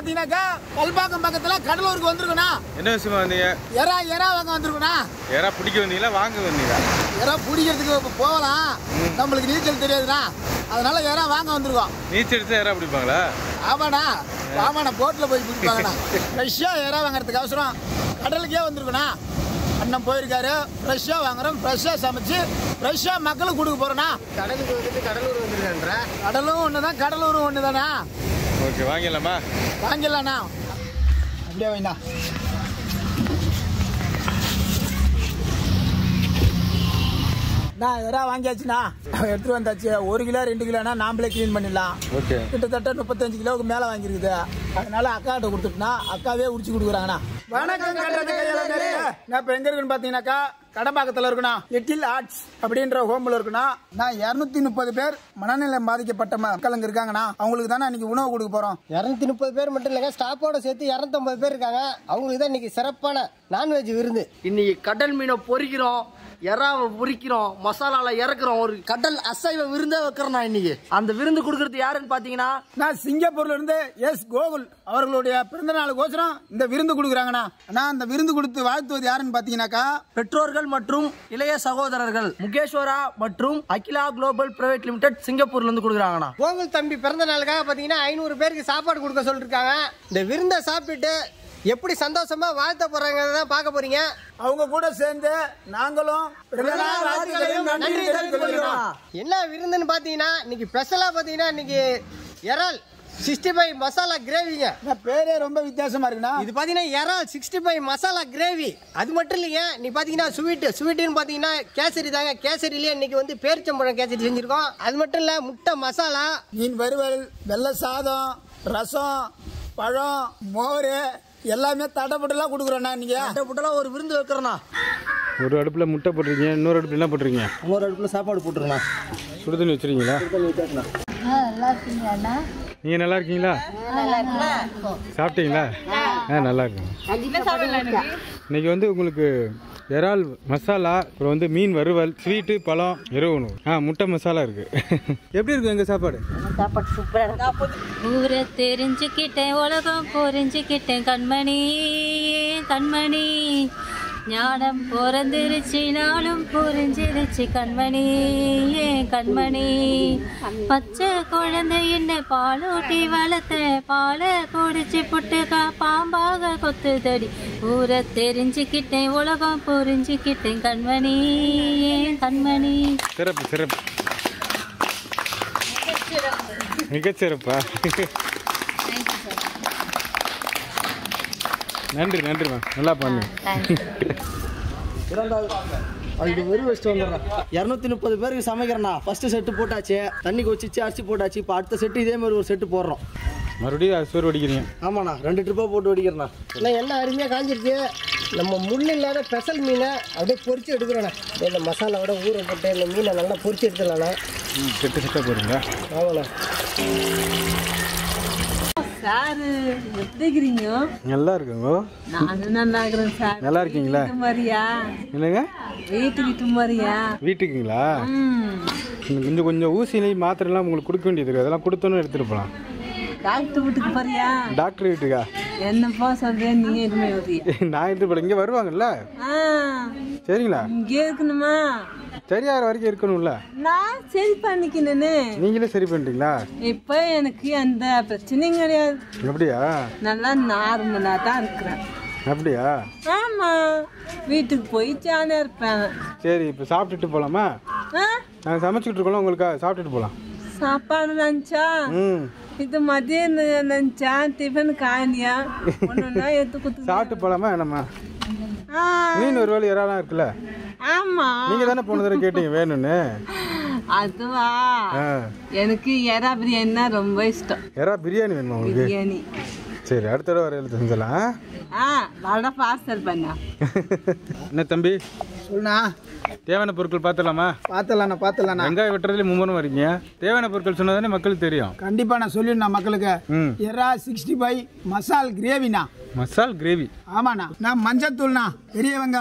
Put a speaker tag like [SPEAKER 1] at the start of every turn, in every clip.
[SPEAKER 1] பாத்தீங்கன்னாக்கா கல்பாக்கம் பக்கத்துல கடலூருக்கு வந்திருக்கோண்ணா.
[SPEAKER 2] என்ன விஷயமா வந்தீங்க?
[SPEAKER 1] எறா வாங்க வந்திருக்கோண்ணா.
[SPEAKER 2] எறா பிடிக்க வந்தீங்களா வாங்க வந்தீங்களா?
[SPEAKER 1] எறா பிடிக்கிறதுக்கு போகலாம், நம்மளுக்கு நீச்சல் தெரியாதுண்ணா, அதனால எறா வாங்க வந்திருக்கோம்.
[SPEAKER 2] நீச்சல் அடிச்சா எறா பிடிப்பாங்களா?
[SPEAKER 1] ஆமாண்ணா போட்டில் போய் பிடிப்பாங்கண்ணா. ஃப்ரெஷ்ஷாக எறா வாங்குறதுக்கு அவசரம் கடலுக்கே வந்திருக்கோண்ணா. அண்ணன் போயிருக்காரு, ஃப்ரெஷ்ஷாக வாங்குறோம், ஃப்ரெஷ்ஷாக சமைச்சு ஃப்ரெஷ்ஷாக மக்களுக்கு கொடுக்க போகிறோண்ணா.
[SPEAKER 3] கடலுக்கு வந்துட்டு கடலூர் வந்துருக்கேன்ற.
[SPEAKER 1] கடலும் ஒன்று தான், கடலூரும் ஒன்று தானே.
[SPEAKER 2] ஓகே வாங்கிடலாமா?
[SPEAKER 1] வாங்கிடலாண்ணா. அப்படியே வைண்ணா. எறா வாங்கியாச்சுண்ணா, எடுத்துட்டு வந்தாச்சு. 1 கிலோ 2 கிலோனா நாமளே கிளீன் பண்ணிடலாம்.
[SPEAKER 2] ஓகே.
[SPEAKER 1] கிட்டத்தட்ட 35 கிலோவுக்கு மேலே வாங்கியிருக்குது. அதனால அக்காட்ட கொடுத்துட்டுனா அக்காவே உடிச்சு கொடுக்குறாங்கண்ணா. வணக்கம். நான் இப்போ எங்க இருக்குன்னு பார்த்தீங்கன்னாக்கா கடம்பாக்கத்தில் இருக்குண்ணா. லிட்டில் ஆர்ட்ஸ் அப்படின்ற ஹோம்ல இருக்குண்ணா. நான் 230 பேர் மனநிலையம் பாதிக்கப்பட்ட மக்கள் இருக்காங்கண்ணா. அவங்களுக்கு தானே இன்னைக்கு உணவு கொடுக்க போறோம்.
[SPEAKER 3] 230 பேர் மட்டும் இல்லைங்க, ஸ்டாஃபோட சேர்த்து 250 பேர் இருக்காங்க. அவங்களுக்கு தான் இன்னைக்கு சிறப்பான நான்வெஜ் விருந்து.
[SPEAKER 4] இன்னைக்கு கடல் மீனை பொரிக்கிறோம், எறாவை பொரிக்கிறோம், மசாலால இறக்குறோம், ஒரு கடல் அசைவ விருந்தே வைக்கிறோம். இன்னைக்கு அந்த விருந்து கொடுக்கறது யாருன்னு பாத்தீங்கன்னா
[SPEAKER 1] நான் சிங்கப்பூர்ல இருந்து எஸ் கோகுல் அவர்களுடைய பிறந்த நாளுக்கோசரம் இந்த விருந்து கொடுக்குறாங்கண்ணா. நான் அந்த விருந்து கொடுத்து வாழ்த்துவது யாருன்னு பாத்தீங்கன்னாக்கா
[SPEAKER 4] பெற்றோர்கள் மற்றும் இளைய சகோதரர்கள் முகேஸ்வரா மற்றும் அகிலா குளோபல் பிரைவேட் லிமிடெட் சிங்கப்பூர்ல இருந்து கொடுக்குறாங்கண்ணா.
[SPEAKER 3] கோகுல் தம்பி பிறந்த நாளுக்காக பாத்தீங்கன்னா 500 பேருக்கு சாப்பாடு கொடுக்க சொல்லிருக்காங்க. இந்த விருந்தை சாப்பிட்டுட்டு எப்படி சந்தோஷமா வாழ்த்த போறாங்க பார்க்க போறீங்க.
[SPEAKER 1] அவங்க கூட சேர்ந்து நாங்களும்
[SPEAKER 3] என்ன விருந்துன்னு பாத்தீங்கன்னா இன்னைக்கு ஸ்பெஷலா பாத்தீங்கன்னா இன்னைக்கு இறால் 65 மசாலா கிரேவிங்க.
[SPEAKER 1] பேரே ரொம்ப வித்தியாசமா இருக்குண்ணா.
[SPEAKER 3] இது பாத்தீங்கன்னா இறால் 65 மசாலா கிரேவி. அது மட்டும் இல்லைங்க, நீ பாத்தீங்கன்னா ஸ்வீட்டுன்னு பாத்தீங்கன்னா கேசரி தாங்க. கேசரிலேயே இன்னைக்கு வந்து பேரிச்சம்பழம் கேசரி செஞ்சிருக்கோம். அது மட்டும் இல்ல முட்டை மசாலா,
[SPEAKER 1] மீன் வறுவல், வெள்ளை சாதம், ரசம், பழம், மோர் எல்லாமே தடப்பட்டுலாம் கொடுக்குறோண்ணா. நீங்க
[SPEAKER 4] தடப்பட்டுலாம் ஒரு விருந்து வைக்கிறோண்ணா.
[SPEAKER 2] ஒரு அடுப்பில் முட்டை போட்டுருக்கீங்க, இன்னொரு அடுப்பில் என்ன போட்டுருக்கீங்க?
[SPEAKER 4] இன்னொரு அடுப்பில் சாப்பாடு போட்டுருண்ணா.
[SPEAKER 2] சுடு தண்ணி வச்சுருக்கீங்களா?
[SPEAKER 5] நல்லா இருக்கீங்களா?
[SPEAKER 2] நீங்கள் நல்லா இருக்கீங்களா? சாப்பிட்டீங்களா? நல்லா இருக்குங்க. இன்னைக்கு வந்து உங்களுக்கு இறால் மசாலா, அப்புறம் வந்து மீன் வறுவல், ஸ்வீட்டு, பழம், இரவு உணவு, முட்டை மசாலா இருக்கு. எப்படி இருக்கு எங்க சாப்பாடு?
[SPEAKER 5] சாப்பாடு சூப்பரா. ஊரை தெரிஞ்சுக்கிட்டேன், உலகம் புரிஞ்சுக்கிட்டேன், கண்மணி கண்மணி ஞானம் பிறந்திருச்சு, நாளும் புரிஞ்சிருச்சு, கண்மணி ஏன் கண்மணி. பச்சை குழந்தை என்ன பாலூட்டி வளர்த்த, பாலை குடிச்சு புட்டு பாம்பாக கொத்துதடி. ஊரை தெரிஞ்சுக்கிட்டேன், உலகம் புரிஞ்சுக்கிட்டேன், கண்மணி ஏன் கண்மணி.
[SPEAKER 2] சிறப்பு சிறப்பு, மிகச்சிறப்பா. நன்றி நன்றிம்மா, நல்லா பண்ணு.
[SPEAKER 4] அது வெறும் வச்சுட்டு வந்துடுறேன். 230 பேருக்கு சமைக்கிறேண்ணா. ஃபர்ஸ்ட் செட்டு போட்டாச்சு, தண்ணி கொச்சிச்சு, அரிசி போட்டாச்சு. இப்போ அடுத்த செட்டு இதே மாதிரி ஒரு செட்டு போடுறோம்.
[SPEAKER 2] மறுபடியும் சோறு வடிக்கிறீங்க?
[SPEAKER 4] ஆமாண்ணா, 2 ட்ரிப்பாக போட்டு வடிக்கிறேண்ணா.
[SPEAKER 3] எல்லாம் எண்ணெய் அருமையாக காஞ்சிருச்சு. நம்ம முள் இல்லாத ஸ்பெஷல் மீனை அப்படியே பொரிச்சு எடுக்கிறோண்ணா. இந்த மசாலாவோட ஊற போட்டு இந்த மீனை நல்லா பொரிச்சு எடுத்துடலாண்ணா.
[SPEAKER 2] செட்டு செட்டாக போடுங்க.
[SPEAKER 3] ஆமாண்ணா.
[SPEAKER 6] சாரு எப்படி இருக்கிறீங்க?
[SPEAKER 2] நல்லா இருக்குங்க.
[SPEAKER 6] நானும் நல்லா இருக்கிறேன் சார்.
[SPEAKER 2] நல்லா இருக்கீங்களா?
[SPEAKER 6] மாதிரியா?
[SPEAKER 2] இல்லைங்க,
[SPEAKER 6] வீட்டுக்கிட்ட மாதிரியா?
[SPEAKER 2] வீட்டுக்குங்களா? கொஞ்சம் ஊசிலையும் மாத்திரைலாம் உங்களுக்கு கொடுக்க வேண்டியது இருக்குது, அதெல்லாம் கொடுத்தோன்னு எடுத்துகிட்டு போகலாம்.
[SPEAKER 6] டாக்டர் வீட்டுக்கு போறியா?
[SPEAKER 2] டாக்டர் வீட்டுக்கா?
[SPEAKER 6] என்னப்பா சொல்றேன், நீ எதுவுமே வரியா?
[SPEAKER 2] நான் எடுத்து போகிறேன். இங்கே வருவாங்கல்ல? சரிங்களா?
[SPEAKER 6] இங்கே இருக்கணுமா?
[SPEAKER 2] சரியாகிற வரைக்கும் இருக்கணும்ல.
[SPEAKER 6] நான் சரி பண்ணிக்கணுன்னு.
[SPEAKER 2] நீங்களே சரி பண்ணிட்டீங்களா?
[SPEAKER 6] இப்போ எனக்கு எந்த பிரச்சனையும் கிடையாது.
[SPEAKER 2] அப்படியா?
[SPEAKER 6] நல்லா நார்மலாக தான் இருக்கிறேன்.
[SPEAKER 2] அப்படியா?
[SPEAKER 6] ஆமா, வீட்டுக்கு போய் ஜாலியாக இருப்பேன்.
[SPEAKER 2] சரி, இப்போ சாப்பிட்டுட்டு போகலாமா? நாங்கள் சமைச்சிக்கிட்டு இருக்கோம், உங்களுக்காக சாப்பிட்டுட்டு போகலாம்.
[SPEAKER 6] சாப்பாடு நினச்சா இது மதியம் நினச்சா டிஃபன் காலியா ஒன்றுனா எடுத்து கொடுத்து
[SPEAKER 2] சாப்பிட்டு போகலாமா? என்னம்மா மீன் ஒரு வேலை இறாலாம் இருக்குல்ல?
[SPEAKER 6] ஆமா,
[SPEAKER 2] நீங்க தானே போன தடவை கேட்டீங்க வேணும்னு.
[SPEAKER 6] அதுவா, எனக்கு எறா பிரியாணினா ரொம்ப இஷ்டம்.
[SPEAKER 2] எறா பிரியாணி வேணுமா உங்களுக்கு?
[SPEAKER 6] பிரியாணி.
[SPEAKER 2] சரி, அடுத்த தடவை வரையில செஞ்சலாம்.
[SPEAKER 6] வட பார்சல் பண்ணா.
[SPEAKER 2] என்ன தம்பி
[SPEAKER 1] சொல்லுண்ணா.
[SPEAKER 2] தேவையான பொருட்கள் பார்த்துடலாமா?
[SPEAKER 1] பார்த்துடலாம்.
[SPEAKER 2] வெங்காயம் வெட்டுறதுல மும்முரம் வரீங்க. தேவையான பொருட்கள் சொன்னதானே மக்களுக்கு தெரியும்.
[SPEAKER 1] கண்டிப்பா நான் சொல்லிடுண்ணா மக்களுக்கு. எறா 65 மசால் கிரேவிண்ணா.
[SPEAKER 2] மசால் கிரேவி?
[SPEAKER 1] ஆமாண்ணா. நான் மஞ்சத்தூள்ண்ணா, பெரிய வெங்காயம்,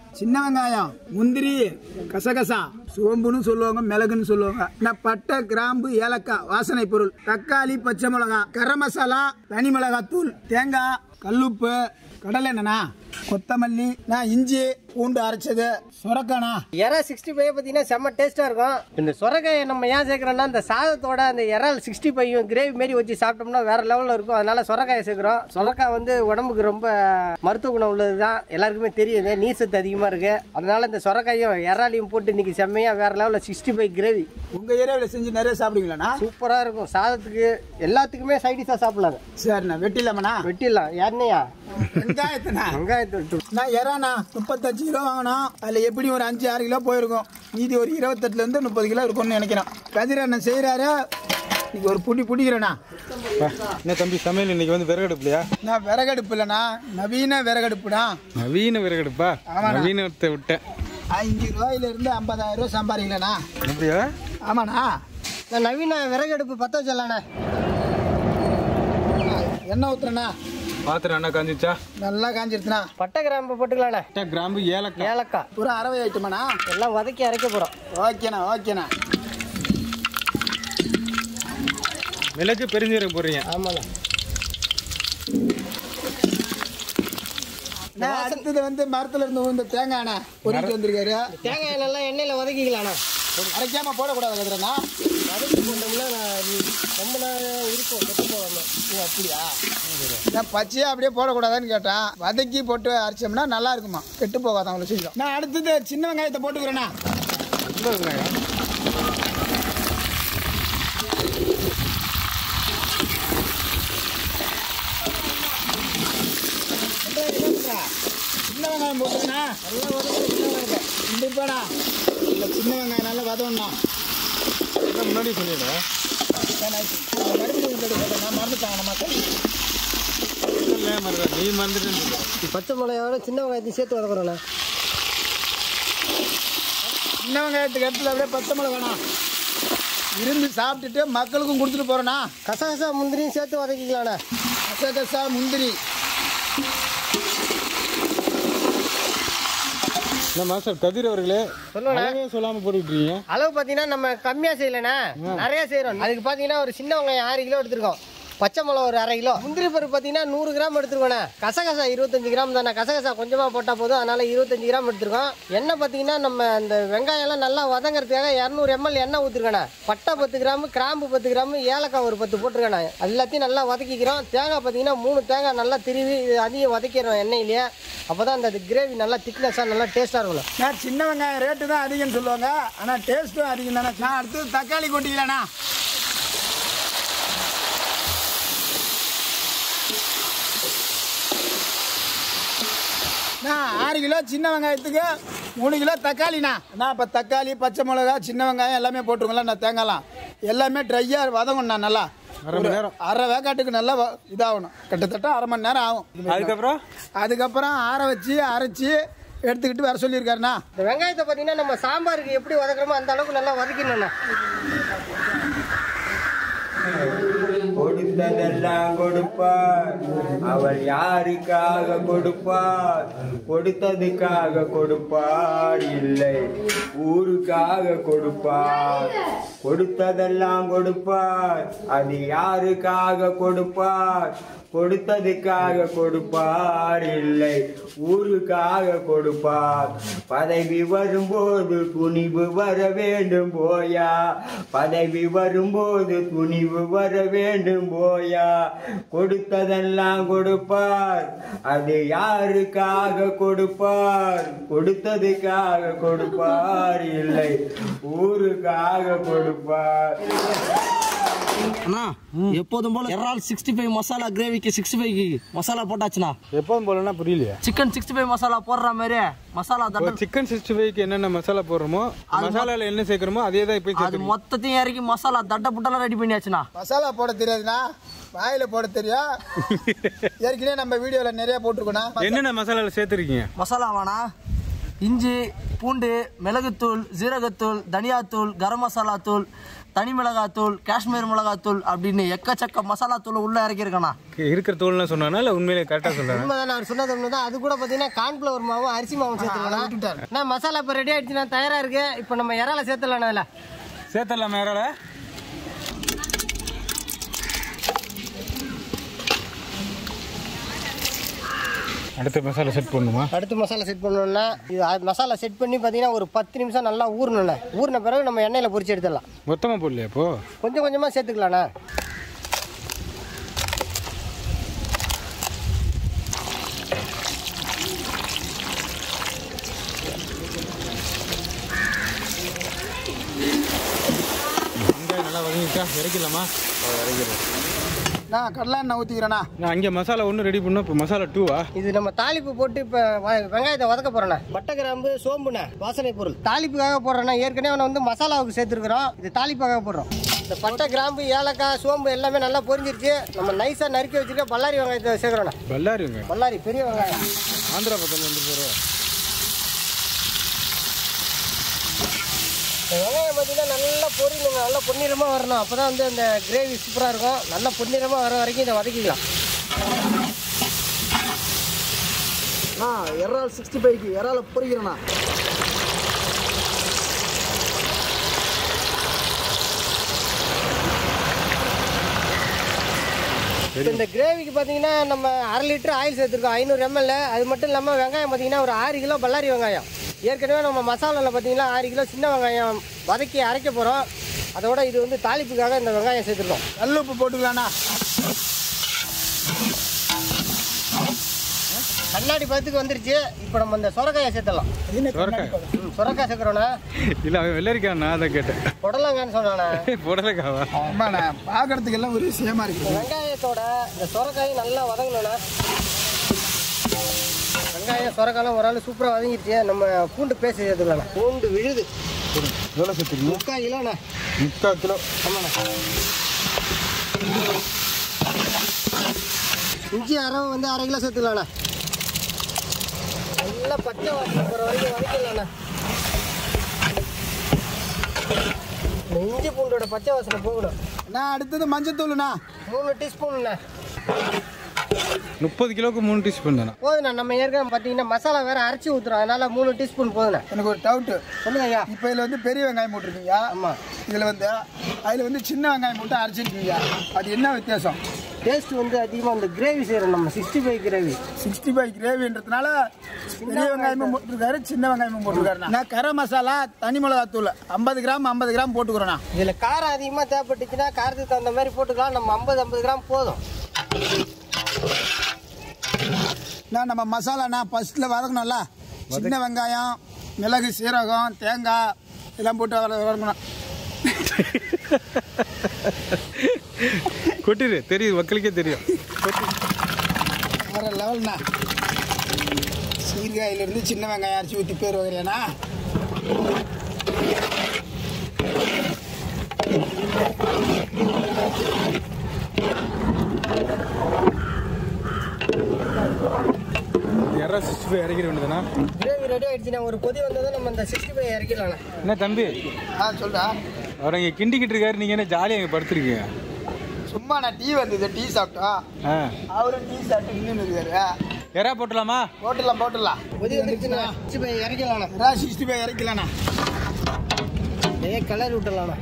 [SPEAKER 1] சின்ன வெங்காயம், முந்திரி, கசகசா, சோம்புன்னு சொல்லுவாங்க, மிளகுன்னு சொல்லுவாங்க. பட்டை, கிராம்பு, ஏலக்காய், வாசனை பொருள், தக்காளி, பச்சை மிளகாய், கரம் மசாலா, தனி மிளகாய் தூள், தேங்காய், கல்லுப்பு, கடலை எண்ணெய்ண்ணா, கொத்தமல்லி, இஞ்சி, பூண்டு அரைச்சது, சொரக்காண்ணா.
[SPEAKER 3] இறால் 65 பார்த்தீங்கன்னா செம்ம டேஸ்ட்டாக இருக்கும். இந்த சொரக்காயை நம்ம ஏன் சேர்க்குறோம்னா இந்த சாதத்தோட அந்த இறால் 65 கிரேவி மாரி வச்சு சாப்பிட்டோம்னா வேற லெவலில் இருக்கும். அதனால சொரக்காயை சேர்க்குறோம். சொரக்காய் வந்து உடம்புக்கு ரொம்ப மருத்துவ குணம் உள்ளது தான், எல்லாருக்குமே தெரியுது. நீர் சத்து அதிகமாக இருக்கு. அதனால இந்த சொரக்காயும் இறாலையும் போட்டு இன்னைக்கு செம்மையாக வேற லெவலில் 65 கிரேவி
[SPEAKER 1] உங்கள் ஏரியாவில் செஞ்சு நிறைய சாப்பிடுவீங்களாண்ணா?
[SPEAKER 3] சூப்பராக இருக்கும். சாதத்துக்கு எல்லாத்துக்குமே சைடிஷாக சாப்பிடலாங்க.
[SPEAKER 1] சரிண்ணா, வெட்டிடலாமண்ணா?
[SPEAKER 3] வெட்டிடலாம். யாருனையா?
[SPEAKER 1] வெங்காயத்துண்ணா.
[SPEAKER 3] வெங்காயத்தை
[SPEAKER 1] நான் இறாண்ணா 35 கிலோ வாங்கினோம். அதில் எப்படி ஒரு 5-6 கிலோ போயிருக்கும். மீதி ஒரு 28-30 கிலோ இருக்கும்னு நினைக்கிறேன். கதிர் அண்ணன் செய்கிறாரு. இன்னைக்கு ஒரு பிடிக்கிறேண்ணா.
[SPEAKER 2] என்ன தம்பி சமையல் இன்னைக்கு வந்து விறகடுப்புலையா?
[SPEAKER 1] நான் விறகடுப்பு இல்லைண்ணா, நவீன விறகடுப்புண்ணா.
[SPEAKER 2] நவீன விறகடுப்பா? நவீனத்தை விட்டேன். 5
[SPEAKER 1] ரூபாயிலிருந்து 50,000 ரூபா சம்பாதிக்கலண்ணா.
[SPEAKER 2] அப்படியா?
[SPEAKER 1] ஆமாண்ணா.
[SPEAKER 3] நான் நவீன விறகடுப்பு பற்ற வச்சிடலாண்ணா.
[SPEAKER 1] எண்ணெய் ஊற்றுறேண்ணா.
[SPEAKER 2] பாத்திரம் என்ன காஞ்சிச்சா?
[SPEAKER 1] நல்லா காஞ்சிருச்சுண்ணா.
[SPEAKER 3] பட்டை கிராம்பு போட்டுக்கலாண்ணா.
[SPEAKER 2] பட்டை, கிராம்பு, ஏலக்காய்.
[SPEAKER 3] ஏலக்காய்
[SPEAKER 1] பூரா அரவை ஐட்டமாண்ணா.
[SPEAKER 3] எல்லாம் வதக்கி அரைக்க போகிறோம்.
[SPEAKER 1] ஓகேண்ணா.
[SPEAKER 2] மிளகு, பெருஞ்சீரகம் போடுறீங்க?
[SPEAKER 3] ஆமாண்ணா.
[SPEAKER 1] அடுத்தது வந்து மரத்துல இருந்து இந்த தேங்காய்ண்ணா பொறிட்டு வந்திருக்காரு.
[SPEAKER 3] தேங்காய் நல்லா எண்ணெயில் வதக்கிக்கலாண்ணா.
[SPEAKER 1] அரைக்காம போடக்கூடாது கதிரண்ணா.
[SPEAKER 3] வதக்கி போட்டோம்னா ரொம்ப நேரம் இருக்கும், கெட்டு போகாம.
[SPEAKER 1] ஓ அப்படியா? நான் பச்சையா அப்படியே போடக்கூடாதான்னு கேட்டேன். வதக்கி போட்டு அரைச்சோம்னா நல்லா இருக்குமா, கெட்டு போகாதான் அவ்வளோ சீக்கிரம். நான் அடுத்தது சின்ன வெங்காயத்தை போட்டுக்கிறேண்ணா.
[SPEAKER 2] சின்ன வெங்காயம்
[SPEAKER 1] சின்ன வெங்காயம் போட்டுக்கண்ணா. நல்லா வதக்கணும். கண்டிப்பாண்ணா இந்த சின்ன வெங்காயம் நல்லா வதவண்ணா.
[SPEAKER 2] முன்னாடி சொல்லிடுறேன்.
[SPEAKER 1] மறந்துட்டாங்க மக்கள்.
[SPEAKER 2] நீ மறந்துட்டு
[SPEAKER 3] பச்சை மிளகாயோட சின்ன வெங்காயத்தையும் சேர்த்து வதக்குறோண்ணா.
[SPEAKER 1] சின்ன வெங்காயத்துக்கு எடுத்து அப்படியே பச்சை மிளகாண்ணா இருந்து சாப்பிட்டுட்டு மக்களுக்கும் கொடுத்துட்டு போகிறேண்ணா.
[SPEAKER 3] கசகசா முந்திரியும் சேர்த்து வதக்கிக்கலாண்ணா.
[SPEAKER 1] கசகசா, முந்திரி.
[SPEAKER 2] மாஸ்டர் கதிர் அவர்களே, சொல்லுங்க, சொல்லாம போட்டுக்கிட்டீங்க.
[SPEAKER 3] அளவு பார்த்தீங்கன்னா நம்ம கம்மியாக செய்யலைண்ணா, நிறைய செய்கிறோம். அதுக்கு பார்த்தீங்கன்னா ஒரு சின்ன வெங்காயம் 6 கிலோ எடுத்துருக்கோம். பச்சை மிளகா ஒரு 1/2 கிலோ. முந்திரி பருப்பு பார்த்தீங்கன்னா 100 கிராம் எடுத்துருக்கோண்ணே. கசகசா 25 கிராம் தானே. கசகசா கொஞ்சமாக போட்டால் போதும், அதனால 25 கிராம் எடுத்துருக்கோம். எண்ணெய் பார்த்தீங்கன்னா நம்ம இந்த வெங்காயம்லாம் நல்லா வதங்கிறதுக்காக 200 ml எண்ணெய் ஊற்றிருக்கோண்ணே. பட்டை 10 கிராம், கிராம்பு 10 கிராம், ஏலக்காய் ஒரு 10 போட்டிருக்கேண்ணே. எல்லாத்தையும் நல்லா வதக்கிக்கிறோம். தேங்காய் பார்த்தீங்கன்னா 3 தேங்காய் நல்லா திருவி அதையும் வதக்கிடுறோம் எண்ணெயிலேயே. அப்போ தான் அந்த கிரேவி நல்லா திக்னஸாக நல்லா டேஸ்ட்டாக இருக்கும்.
[SPEAKER 1] நான் சின்ன வெங்காயம் ரேட்டு தான் அதிகம்னு சொல்லுவாங்க, ஆனால் டேஸ்ட்டும் அதிகம் தானே. நான் அடுத்து தக்காளி கொட்டிக்கலண்ணா. நான் 6 கிலோ சின்ன வெங்காயத்துக்கு 3 கிலோ தக்காளிண்ணா. நான் இப்போ தக்காளி, பச்சை மிளகா, சின்ன வெங்காயம் எல்லாமே போட்டுருங்களா. நான் தேங்காய்லாம் எல்லாமே ட்ரையாக வதங்கணும்ண்ணா. நல்லா
[SPEAKER 2] 1/2 மணி நேரம்,
[SPEAKER 1] 1/2 வேக்காட்டுக்கு நல்லா இதாகணும். கிட்டத்தட்ட 1/2 மணி நேரம் ஆகும். அதுக்கப்புறம் ஆற வச்சு அரைச்சி எடுத்துக்கிட்டு வர சொல்லியிருக்காருண்ணா.
[SPEAKER 3] இந்த வெங்காயத்தை பார்த்தீங்கன்னா நம்ம சாம்பாருக்கு எப்படி வதக்குறோமோ அந்த அளவுக்கு நல்லா வதக்கிடணும்ண்ணா.
[SPEAKER 7] கொடுத்ததெல்லாம் கொடுப்பார், அவர் யாருக்காக கொடுப்பார்? கொடுத்ததுக்காக கொடுப்பார், இல்லை ஊருக்காக கொடுப்பார். கொடுத்ததெல்லாம் கொடுப்பார், அது யாருக்காக கொடுப்பார்? கொடுத்ததுக்காக கொடுப்பார், இல்லை ஊருக்காக கொடுப்பார். பதவி வரும்போது துணிவு வர வேண்டும் போயா, பதவி வரும்போது துணிவு வர வேண்டும் போயா. கொடுத்ததெல்லாம் கொடுப்பார், அது யாருக்காக கொடுப்பார்? கொடுத்ததுக்காக கொடுப்பார், இல்லை ஊருக்காக கொடுப்பார்.
[SPEAKER 4] அண்ணா எப்போதும் போல இறால் 65 மசாலா கிரேவிக்கு 65 மசாலா போட்டாச்சுண்ணா.
[SPEAKER 2] எப்போதும் போலன்னா புரியலையா?
[SPEAKER 4] சிக்கன் 65 மசாலா போடுற மாதிரி மசாலா தட்டம்.
[SPEAKER 2] சிக்கன் 65க்கு என்னென்ன மசாலா போடுறோமோ, மசாலால என்ன சேர்க்கிறோமோ அதே தான் இப்போ
[SPEAKER 4] அது மொத்தத்தையும் இறக்கி மசாலா தட்ட புட்டெல்லாம் ரெடி பண்ணியாச்சுண்ணா.
[SPEAKER 1] மசாலா போட தெரியாதுண்ணா, வாயில போட தெரியும். ஏற்கனவே நம்ம வீடியோல நிறைய போட்டிருக்கோம்.
[SPEAKER 2] என்னென்ன மசாலால சேர்த்துருக்கீங்க?
[SPEAKER 4] மசாலா வேணா இஞ்சி, பூண்டு, மிளகுத்தூள், ஜீரகத்தூள், தனியாத்தூள், கரம் மசாலா தூள், தனி மிளகாத்தூள், காஷ்மீர் மிளகாத்தூள் அப்படின்னு எக்கச்சக்க மசாலா தூள் உள்ள இறக்கியிருக்கண்ணா.
[SPEAKER 2] இருக்கிற தூள்லாம் சொன்னானா இல்லை உண்மையிலே கரெக்டாக சொல்கிறேன்?
[SPEAKER 3] உண்மைதான், அவர் சொன்னது உண்மைதான். அது கூட பார்த்தீங்கன்னா கார்ன்ஃப்ளவர் மாவும் அரிசி மாவும் சேர்த்துக்கலாம். நான் மசாலா இப்போ ரெடி ஆகிடுச்சுன்னா தயாராக இருக்கு. இப்போ நம்ம இறால சேர்த்துடலாம். அதில்
[SPEAKER 2] சேர்த்துடலாமா இறால? அடுத்த மசாலா செட் பண்ணுமா?
[SPEAKER 3] அடுத்து மசாலா செட் பண்ணணும்னா இது மசாலா செட் பண்ணி பார்த்தீங்கன்னா ஒரு 10 நிமிஷம் நல்லா ஊறணும்ண்ணே. ஊறின பிறகு நம்ம எண்ணெயில் பொரிச்சு எடுத்துடலாம்.
[SPEAKER 2] மொத்தமாக போடலையா இப்போ?
[SPEAKER 3] கொஞ்சம் கொஞ்சமாக சேர்த்துக்கலாண்ணா.
[SPEAKER 2] வெங்காயம் நல்லா வதங்கிச்சா? இறக்கலாமா? இறக்கிறேன்.
[SPEAKER 1] நான் கடலை எண்ணெய் ஊற்றிக்கிறேண்ணா.
[SPEAKER 2] நான் அங்கே மசாலா ஒன்று ரெடி பண்ணோம். இப்போ மசாலா 2வா?
[SPEAKER 3] இது நம்ம தாளிப்பு போட்டு இப்போ வெங்காயத்தை வதக்க போகிறோண்ணா. பட்டை, கிராம்பு, சோம்புண்ணா வாசனை பொருள். தாளிப்புக்காக போடுறோண்ணா. ஏற்கனவே வந்து மசாலாவுக்கு சேர்த்துருக்குறோம். இது தாளிப்புக்காக போடுறோம். இந்த பட்டை, கிராம்பு, ஏலக்காய், சோம்பு எல்லாமே நல்லா பொரிஞ்சிருச்சு. நம்ம நைஸாக நறுக்கி வச்சுருக்க பல்லாரி வெங்காயத்தை சேர்க்குறோண்ணா.
[SPEAKER 2] பல்லாரி வெங்காயம்?
[SPEAKER 3] பல்லாரி பெரிய வெங்காயம்.
[SPEAKER 2] ஆந்திரா பக்கம் வந்து போகிறோம்.
[SPEAKER 3] இந்த வெங்காயம் பார்த்தீங்கன்னா நல்லா பொரியணுங்க. நல்லா பொன்னிறமாக வரணும். அப்போ தான் வந்து அந்த கிரேவி சூப்பராக இருக்கும். நல்லா பொன்னிறமாக வர வரைக்கும் இதை வதக்கிக்கலாம்.
[SPEAKER 4] இறால் 65க்கு இறால பொரிக்கிறேண்ணா.
[SPEAKER 3] இந்த கிரேவிக்கு பார்த்தீங்கன்னா நம்ம 1/2 லிட்டர் ஆயில் சேர்த்துருக்கோம், 500 ml. அது மட்டும் இல்லாமல் வெங்காயம் பார்த்தீங்கன்னா ஒரு 6 கிலோ பல்லாரி வெங்காயம். ஏற்கனவே நம்ம மசாலாவில் பார்த்தீங்கன்னா 6 கிலோ சின்ன வெங்காயம் வதக்கி அரைக்க போகிறோம். அதோட இது வந்து தாளிப்புக்காக இந்த வெங்காயம் சேர்த்துருக்கோம்.
[SPEAKER 1] கல் உப்பு போட்டுக்கலாண்ணா.
[SPEAKER 3] கண்ணாடி பதத்துக்கு வந்துருச்சு. இப்போ நம்ம இந்த சொரக்காயை சேர்த்துடலாம். சொரக்காய் சேர்க்குறோண்ணா.
[SPEAKER 2] இல்லை அவன் வெள்ளரிக்காய், நான் அதை கேட்டேன்.
[SPEAKER 3] புடலங்கான்னு சொன்னாண்ணா.
[SPEAKER 2] புடலக்காவா?
[SPEAKER 1] ஆமாண்ணா, பார்க்கறதுக்கு எல்லாம் ஒரு சேமா இருக்கு.
[SPEAKER 3] வெங்காயத்தோட இந்த சொரக்காயும் நல்லா வதங்கணும்ண்ணா. வெங்காயம் சொரக்காயெல்லாம் ஒரு ஆள் சூப்பராக வதங்கிடுச்சு. நம்ம பூண்டு பேஸ்ட் சேர்த்துக்கலாண்ணா. பூண்டு விழுது
[SPEAKER 2] எவ்வளோ சேர்த்துருங்க?
[SPEAKER 3] 3/4 கிலோண்ணா.
[SPEAKER 2] 3/4 கிலோ.
[SPEAKER 3] ஆமாண்ணா. இஞ்சி அரவை வந்து 1/2 கிலோ சேர்த்துக்கலாண்ணா. நல்லா பச்சை வாசனை போகிற வரைக்கும் வதக்கிடலாண்ணா. இந்த இஞ்சி பூண்டோட பச்சை வாசனை போகணும்.
[SPEAKER 1] நான் அடுத்தது மஞ்சத்தூள்ண்ணா.
[SPEAKER 3] 3 டீஸ்பூன்ண்ணா.
[SPEAKER 2] 30 கிலோவுக்கு 3 டீஸ்பூன் தானே
[SPEAKER 3] போதுண்ணா. நம்ம ஏற்கனவே பார்த்தீங்கன்னா மசாலா வேறு அரைச்சி ஊற்றுறோம். அதனால் 3 டீஸ்பூன் போதுண்ணா.
[SPEAKER 1] எனக்கு ஒரு டவுட்டு.
[SPEAKER 3] சொல்லுங்க ஐயா.
[SPEAKER 1] இப்போ இதில் வந்து பெரிய வெங்காயம் போட்டிருக்கீங்க.
[SPEAKER 3] ஆமாம்.
[SPEAKER 1] அதில் வந்து சின்ன வெங்காயம் போட்டு அரைச்சிருக்கீங்க. அது என்ன வித்தியாசம்?
[SPEAKER 3] டேஸ்ட் வந்து அதிகமாக இந்த கிரேவி செய்கிறோம். நம்ம 65 கிரேவி.
[SPEAKER 1] 65 கிரேவின்றதுனால பெரிய வெங்காயமும் போட்டிருக்காரு, சின்ன வெங்காயமும் போட்டிருக்காரு. நான் கரம் மசாலா, தனி மிளகாத்தூள் 50 கிராம் 50 கிராம் போட்டுக்கிறோண்ணா.
[SPEAKER 3] இதில் காரம் அதிகமாக தேவைப்பட்டுச்சுன்னா காரத்துக்கு தகுந்த மாதிரி போட்டுக்கலாம். நம்ம 50 கிராம் போதும்.
[SPEAKER 1] நம்ம மசாலாண்ணா ஃபர்ஸ்ட்டில் வதக்கணும்ல. சின்ன வெங்காயம், மிளகு, சீரகம், தேங்காய் எல்லாம் போட்டு வதக்கணும்.
[SPEAKER 2] கொட்டிடு, தெரியுது, மக்களுக்கே தெரியும்.
[SPEAKER 1] வேற லெவல்ண்ணா. சீர்காயிலிருந்து சின்ன வெங்காயம் அரைச்சி ஊற்றி பேர் வைக்கிறேண்ணா.
[SPEAKER 2] இறா 65 இறக்கிற வேண்டியதுண்ணா.
[SPEAKER 3] கிரேவி ரெடி ஆகிடுச்சுன்னா ஒரு கொதி வந்ததும் நம்ம இந்த 65 இறக்கிடலாண்ணா.
[SPEAKER 2] என்ன தம்பி
[SPEAKER 1] சொல்றா.
[SPEAKER 2] அவர் இங்கே கிண்டிக்கிட்டு இருக்காரு, நீங்கள் என்ன ஜாலியாக இங்கே படுத்துருக்கீங்க?
[SPEAKER 1] சும்மா நான் டீ வந்தது, டீ சாப்பிட்டோம். அவரும் டீ சாப்பிட்டு நின்று இருக்காரு.
[SPEAKER 2] எறா போட்டலாமா?
[SPEAKER 1] போட்டுடலாம்.
[SPEAKER 3] கொதி வந்துருச்சுண்ணா 65 இறக்கலாண்ணா.
[SPEAKER 1] 65 இறக்கலாண்ணா.
[SPEAKER 3] கலர் விட்டுடலாண்ணா.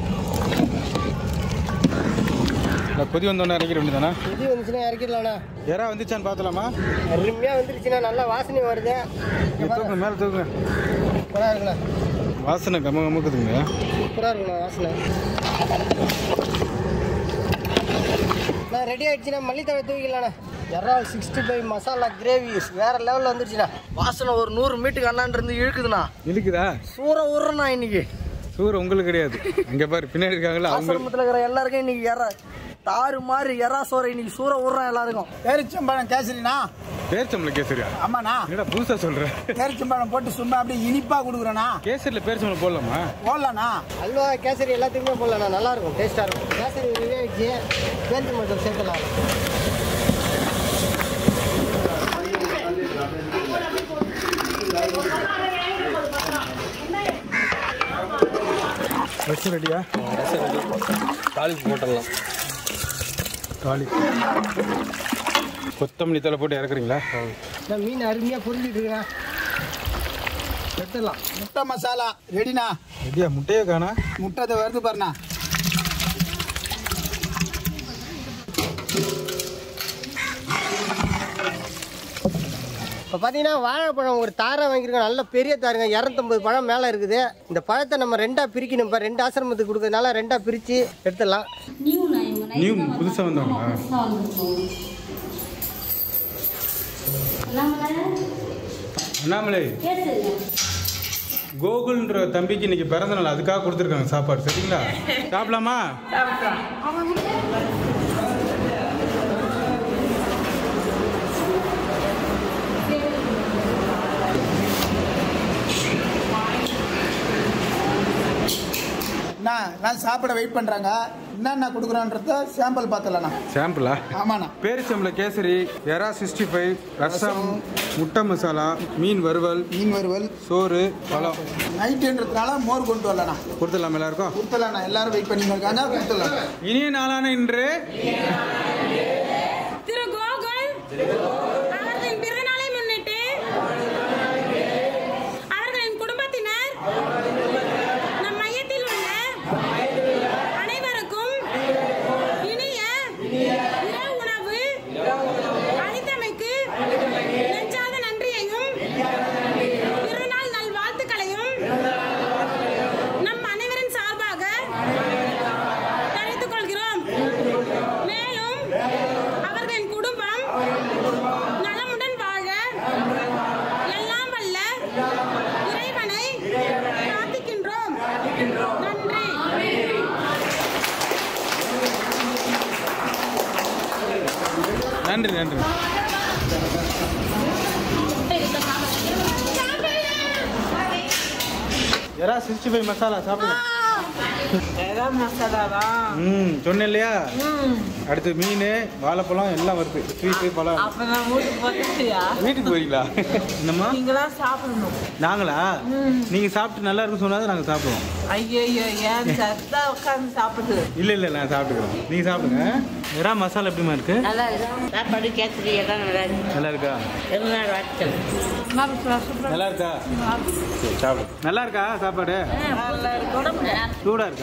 [SPEAKER 2] கொதி வந்தோன்னே இறக்கிற வேண்டியதாண்ணா.
[SPEAKER 3] கொதி வந்துச்சுன்னா இறக்கிடலாண்ணா.
[SPEAKER 2] எறா வந்துச்சான்னு பார்த்தலாமா?
[SPEAKER 3] அருமையாக வந்துருச்சுன்னா நல்லா வாசனை வருது.
[SPEAKER 2] தூக்குங்க, மேலே தூக்குங்க.
[SPEAKER 3] சூப்பராக இருக்குண்ணா.
[SPEAKER 2] வாசனை கம்ம கம்முக்குதுங்க.
[SPEAKER 3] சூப்பராக இருக்குண்ணா வாசனை. நான் ரெடி ஆகிடுச்சுன்னா மல்லித்தழை தூக்கிடலாண்ணா. இறால் 65 மசாலா கிரேவி வேற லெவலில் வந்துருச்சுண்ணா.
[SPEAKER 4] வாசனை ஒரு 100 மீட்டருக்கு அண்ணாண்டு இழுக்குதுண்ணா.
[SPEAKER 2] இழுக்குதா?
[SPEAKER 4] சூற ஊறுறண்ணா இன்னைக்கு.
[SPEAKER 2] சூற உங்களுக்கு கிடையாது, அங்கே பாரு பின்னாடி இருக்காங்களா அவங்க.
[SPEAKER 4] ஆசிரமத்தில் இருக்கிற எல்லாருக்கும் இன்னைக்கு தாறு மாதிரி எறா சோறை இன்னைக்கு சூற ஊறுறான் எல்லாருக்கும்.
[SPEAKER 1] பேரிச்சம்பழம் கேசரிண்ணா.
[SPEAKER 2] பேரிச்சம்பளம் கேசரியா?
[SPEAKER 1] ஆமாண்ணா.
[SPEAKER 2] என்னடா புதுசா சொல்றேன்?
[SPEAKER 1] பேரிச்சம்பழம் போட்டு சும்மா அப்படியே இனிப்பா கொடுக்குறேண்ணா.
[SPEAKER 2] கேசரியில் பேரிச்சம்பளம் போடலாமா?
[SPEAKER 1] போடலாண்ணா.
[SPEAKER 3] அல்வா கேசரி எல்லாத்துக்குமே போடலாண்ணா. நல்லா இருக்கும், டேஸ்டாக இருக்கும். கேசரி ரெடி ஆகிடுச்சு. பேரிச்சம்பழம் சேர்க்கலாம்.
[SPEAKER 2] ரசம் ரெடியா?
[SPEAKER 8] ரசம் ரெடி. தாளிப்பு போட்டுடலாம்.
[SPEAKER 2] தாளிப்பு கொத்தமல்லி தலை போட்டு இறக்குறீங்களா?
[SPEAKER 3] மீன் அருமையாக பொருளிட்டு இருக்கா எடுத்துடலாம்.
[SPEAKER 1] முட்டை மசாலா ரெடிண்ணா.
[SPEAKER 2] ரெடியா? முட்டையே காணா.
[SPEAKER 1] முட்டை அதை வருது பாருண்ணா.
[SPEAKER 3] இப்போ பார்த்தீங்கன்னா வாழைப்பழம் ஒரு தாரை வாங்கியிருக்கோம். நல்ல பெரிய தாருங்க, 250 பழம் மேலே இருக்குது. இந்த பழத்தை நம்ம 2ஆக பிரிக்கணும். இப்போ 2 ஆசிரமத்துக்கு கொடுக்கறதுனால 2ஆக பிரித்து எடுத்துடலாம்.
[SPEAKER 2] நியூ புதுசாக வந்தவங்களா? அண்ணாமலை, கோகுல்ன்ற தம்பிக்கு இன்னைக்கு பிறந்த நாள், அதுக்காக கொடுத்துருக்காங்க சாப்பாடு. சரிங்களா? சாப்பிடலாமா?
[SPEAKER 1] நான் சாப்பிட வெயிட் பண்ணுறாங்க. என்னென்ன கொடுக்குறோன்றத சாம்பிள் பார்த்துலண்ணா.
[SPEAKER 2] சாம்பிளா?
[SPEAKER 1] ஆமாண்ணா.
[SPEAKER 2] பேரிச்சம்பளை கேசரி, எறா 65, ரசம், முட்டை மசாலா, மீன் வறுவல், சோறு, பழம்.
[SPEAKER 1] நைட்டுன்றதுனால மோர் கொண்டு வரலண்ணா.
[SPEAKER 2] கொடுத்துடலாம் எல்லாருக்கும்?
[SPEAKER 1] கொடுத்துடலாண்ணா. எல்லாரும் வெயிட் பண்ணி இருக்காங்க. கொடுத்துடலாம்.
[SPEAKER 2] இனிய நாளான இன்று
[SPEAKER 9] திரு கோகுல் அவர்களின் பிறந்தநாளை முன்னிட்டு அவர்களின் குடும்பத்தினர் நம் மையத்தில் உள்ள அனைவருக்கும் இனிய இரவு உணவு அளித்தமைக்கு நெஞ்சாத நன்றியையும் பிறந்தநாள் நல்வாழ்த்துக்களையும் நம் அனைவரின் சார்பாக தெரிவித்துக் கொள்கிறோம். மேலும் அவர்களின் குடும்பம் நலமுடன் வாழ எல்லாம் வல்ல இறைவனை பிரார்த்திக்கின்றோம்.
[SPEAKER 2] நன்றி. நன்றி. எறா 65 மசாலா சாப்பிடலாம்.
[SPEAKER 6] மசாலாவா?
[SPEAKER 2] சொன்னேன் இல்லையா? அடுத்து மீன், வாழைப்பழம் எல்லாம் வருது. ஸ்வீட்டு, பழம்.
[SPEAKER 6] அப்ப நான் வீட்டுக்கு போட்டுட்டியா?
[SPEAKER 2] வீட்டுக்கு போறீங்களா? என்னம்மா?
[SPEAKER 6] நீங்களாம் சாப்பிடணும்.
[SPEAKER 2] நாங்களா? நீங்க சாப்பிட்டு நல்லா இருக்குன்னு சொன்னா நாங்க சாப்பிடுவோம்.
[SPEAKER 6] ஐயோ ஏன் சத்தா உட்காந்து சாப்பிடுது?
[SPEAKER 2] இல்ல நான் சாப்பிட்டுக்கிறோம். நீங்க சாப்பிடுங்க. எறா மசாலா எப்படிமா இருக்கு?
[SPEAKER 5] நல்லா இருக்கு. சாப்பாடு கேசரி எல்லாம் நல்லா இருக்கு.
[SPEAKER 2] நல்லா இருக்கா? நல்லா இருக்கா? சரி, சாப்பிடு. நல்லா இருக்கா சாப்பாடு? சூடா இருக்கா?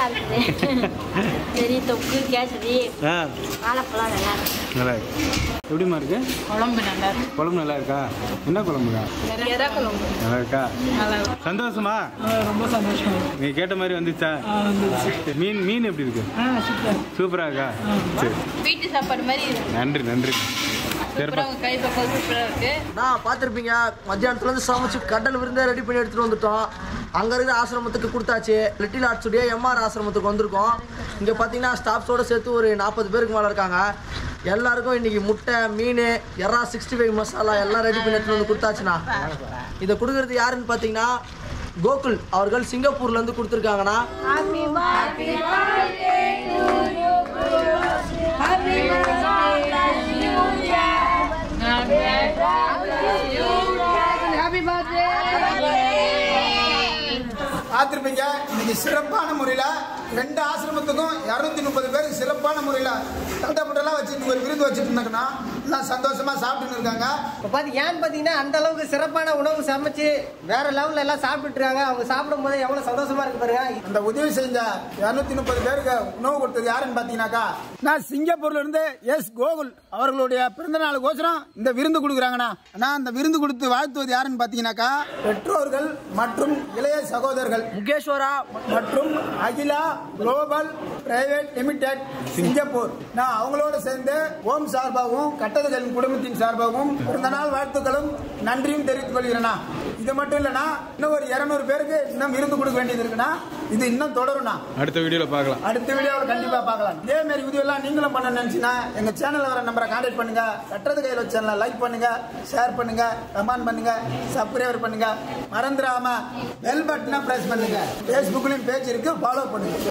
[SPEAKER 5] சரி, தொக்கு கேசரி
[SPEAKER 2] ஆ,
[SPEAKER 5] வாழைப்பழம் நல்லா இருக்கு.
[SPEAKER 2] நல்லா இருக்கு. எப்படிமா இருக்கு?
[SPEAKER 6] குழம்பு நல்லா இருக்கு.
[SPEAKER 2] குழம்பு நல்லா இருக்கா? என்ன குழம்புக்கா?
[SPEAKER 6] எறா குழம்பு
[SPEAKER 2] நல்லா இருக்கா?
[SPEAKER 6] நல்லா இருக்கு.
[SPEAKER 2] சந்தோஷமா?
[SPEAKER 6] ரொம்ப சந்தோஷம்.
[SPEAKER 2] நீங்க கேட்ட மாதிரி வந்துச்சா? மீன் எப்படி இருக்கு? சூப்பரா இருக்கா? சரி,
[SPEAKER 5] வீட்டு சாப்பாடு மாதிரி இருக்கு.
[SPEAKER 2] நன்றி.
[SPEAKER 5] கை பக்கம் சூப்பரா இருக்கு.
[SPEAKER 4] நான் பார்த்துருப்பீங்க, மத்தியானத்துலேருந்து சமைச்சு கடல் விருந்தே ரெடி பண்ணி எடுத்துகிட்டு வந்துட்டோம். அங்கே இருக்கிற ஆசிரமத்துக்கு கொடுத்தாச்சு. லிட்டில் ஆர்ட்ஸுடைய எம்ஆர் ஆசிரமத்துக்கு வந்திருக்கோம். இங்கே பார்த்தீங்கன்னா ஸ்டாஃப்ஸோடு சேர்த்து ஒரு 40 பேருக்கு மேலே இருக்காங்க. எல்லாருக்கும் இன்றைக்கி முட்டை, மீன், எறா 65 மசாலா எல்லாம் ரெடி பண்ணி எடுத்துகிட்டு வந்து கொடுத்தாச்சுண்ணா. இதை கொடுக்குறது யாருன்னு பார்த்தீங்கன்னா கோகுல் அவர்கள் சிங்கப்பூர்லேருந்து கொடுத்துருக்காங்கண்ணா.
[SPEAKER 1] பார்த்துருப்பீங்க. இன்னைக்கு சிறப்பான முறையில் 2 ஆசிரமத்துக்கும் 230 பேருக்கு சிறப்பான முறையில் தட்டப்பட்டெல்லாம் வச்சுட்டு ஒரு விருது வச்சுட்டு இருந்தாங்கன்னா எல்லாம் சந்தோஷமா சாப்பிட்டுன்னு இருக்காங்க.
[SPEAKER 3] இப்போ ஏன்னு பார்த்தீங்கன்னா அந்த அளவுக்கு சிறப்பான உணவு சமைச்சு வேற லெவலில் எல்லாம் சாப்பிட்டுட்டு இருக்காங்க. அவங்க சாப்பிடும் போது எவ்வளோ சந்தோஷமா இருக்கு பாருங்க.
[SPEAKER 1] அந்த உதவி செஞ்ச 230 பேருக்கு உணவு கொடுத்தது யாருன்னு பார்த்தீங்கன்னாக்கா நான் சிங்கப்பூர்ல இருந்து கோகுல் அவர்களுடைய பிறந்த நாளுக்கோசரம் இந்த விருந்து கொடுக்குறாங்கண்ணா. நான் அந்த விருந்து கொடுத்து வாழ்த்துவது யாருன்னு பார்த்தீங்கன்னாக்கா பெற்றோர்கள் மற்றும் இளைய சகோதரர்கள்
[SPEAKER 4] முகேஸ்வரா
[SPEAKER 1] மற்றும் Akila global private limited Singapore. நான் அவங்களோட சேர்ந்து ஓம் சார்பாகவும் கட்டதுகளின் குடும்பத்தின் சார்பாகவும் பிறந்த நாள் வாழ்த்துக்களும் நன்றியும் தெரிவித்துக் கொள்கிறேன்னா. இது மட்டும் இல்லைன்னா இன்னும் ஒரு 200 பேருக்கு இன்னும் விருந்து கொடுக்க வேண்டியது இருக்குன்னா இது இன்னும் தொடரும்னா.
[SPEAKER 2] அடுத்த வீடியோவில் பார்க்கலாம்.
[SPEAKER 1] அடுத்த வீடியோவில் கண்டிப்பா பார்க்கலாம். இதே மாதிரி வீடியோ எல்லாம் நீங்களும் பண்ண நினைச்சுன்னா எங்க சேனல்ல வர நம்பரை கான்டாக்ட் பண்ணுங்க. கட்டுறது கையில் சேனலை லைக் பண்ணுங்க, ஷேர் பண்ணுங்க, கமெண்ட் பண்ணுங்க, சப்ஸ்கிரைபர் பண்ணுங்க. மறந்துடாம பெல் பட்டனை பிரஸ் பண்ணுங்க. Facebookலயும் பேஜ் இருக்கு, ஃபாலோ பண்ணுங்க.